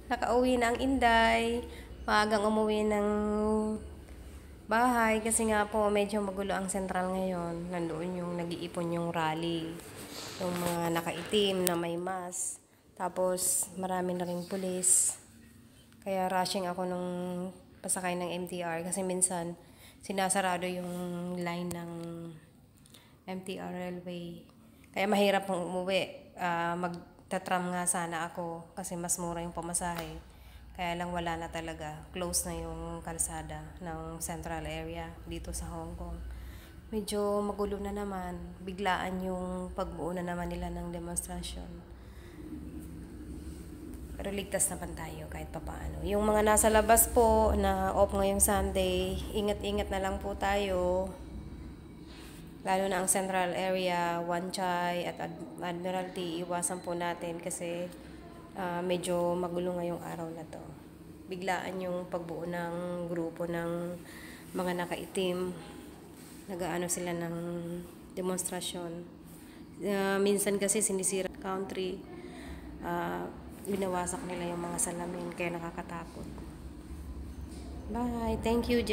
Nakauwi na ang Inday. Maagang umuwi ng bahay kasi nga po medyo magulo ang sentral ngayon. Nandoon yung nag-iipon yung rally. Yung mga nakaitim na may mask. Tapos marami na ring pulis. Kaya rushing ako nung pasakay ng MTR kasi minsan sinasarado yung line ng MTR railway. Kaya mahirap pong umuwi. Magtatram nga sana ako kasi mas mura yung pamasahe. Kaya lang wala na talaga. Close na yung kalsada ng central area dito sa Hong Kong. Medyo magulo na naman. Biglaan yung pagbuo na naman nila ng demonstrasyon. Pero ligtas naman tayo kahit papaano. Yung mga nasa labas po na off ngayong Sunday, ingat-ingat na lang po tayo. Lalo na ang central area, Wan Chai at Admiralty, iwasan po natin kasi medyo magulo ngayong araw na to. Biglaan yung pagbuo ng grupo ng mga nakaitim. Nag-aano sila ng demonstrasyon. Minsan kasi sinisira country. Binawasak nila yung mga salamin kaya nakakatakot. Bye. Thank you,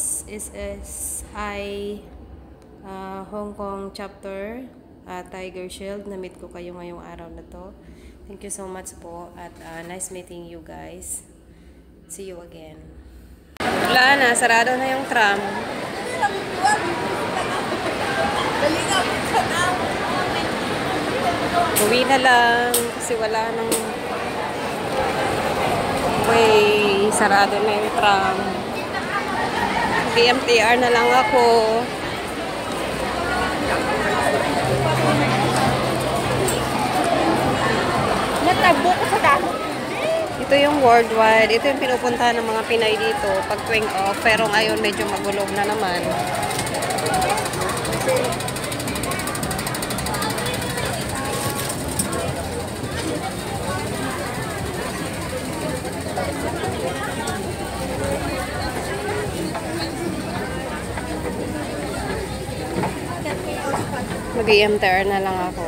JSSI Hong Kong chapter Tiger Shield. Na-meet ko kayo ngayong araw na to. Thank you so much po at nice meeting you guys. See you again. Wala na, sarado na yung tram. Uwi na lang kasi wala nang way, sarado na yung tram. BMTR na lang ako. Ito yung worldwide. Ito yung pinupuntahan ng mga Pinay dito pag tuwing off. Pero ngayon medyo magulog na naman. Mag-MTR na lang ako.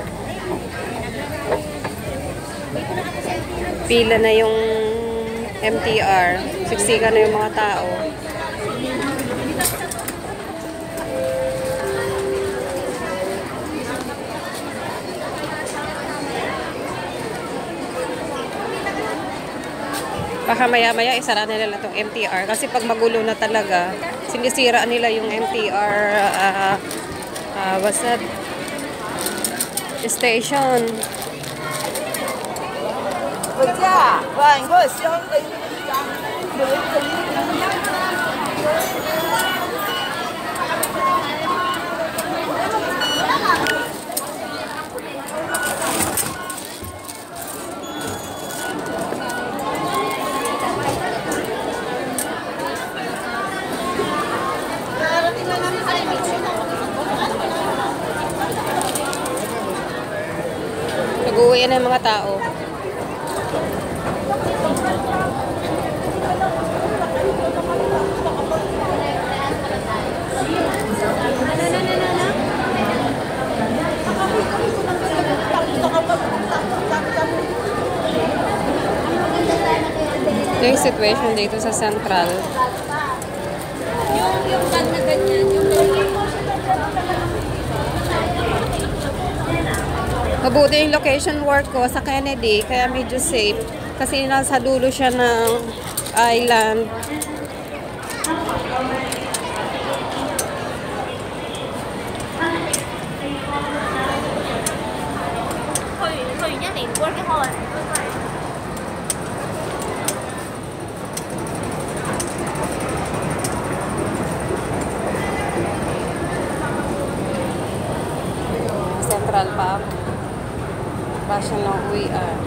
Pila na yung MTR. Siksika na yung mga tao. Baka maya-maya isara nila na itong MTR. Kasi pag magulo na talaga, sinisira nila yung MTR what's that? Station. Nag-uwi na yung mga tao. Ito yung situation dito sa Central. Yung gan na ganyan, mabuti yung location work ko sa Kennedy, kaya medyo safe. Kasi nasa dulo siya ng island. Central pa ako. Russian lang uwian.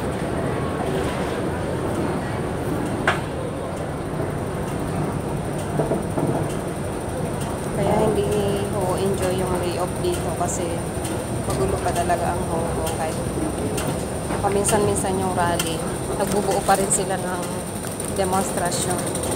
Kaya hindi ko enjoy yung way off dito kasi magulo pa talaga ang Hong Kong. Kahit paminsan-minsan yung rally, nagbubuo pa rin sila ng demonstrasyon.